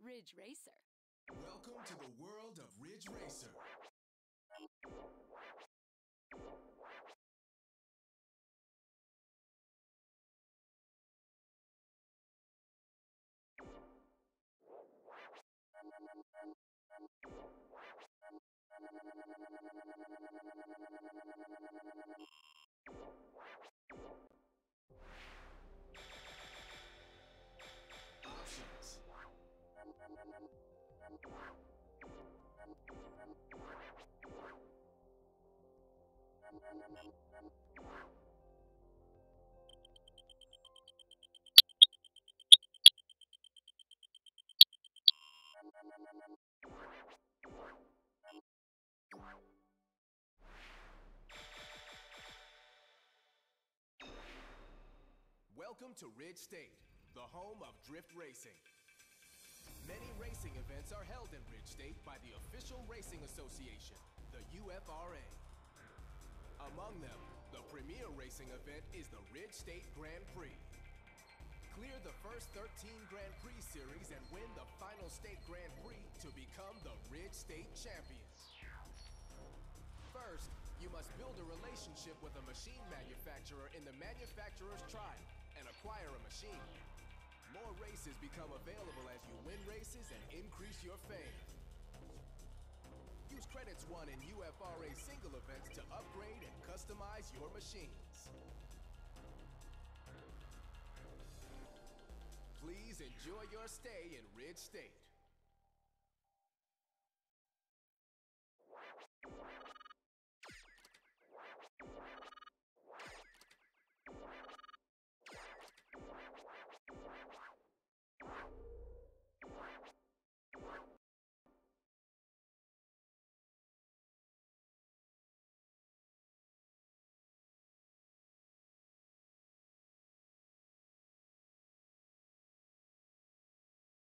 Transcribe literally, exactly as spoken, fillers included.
Ridge Racer. Welcome to the world of Ridge Racer. Options. Welcome to Ridge State, the home of drift racing. Many racing events are held in Ridge State by the official racing association, the U F R A. Among them, the premier racing event is the Ridge State Grand Prix. Clear the first thirteen Grand Prix series and win the final state Grand Prix to become the Ridge State champion. First, you must build a relationship with a machine manufacturer in the manufacturer's trial and acquire a machine. More races become available as you win races and increase your fame. Use credits won in U F R A single events to upgrade and customize your machines. Please enjoy your stay in Ridge State.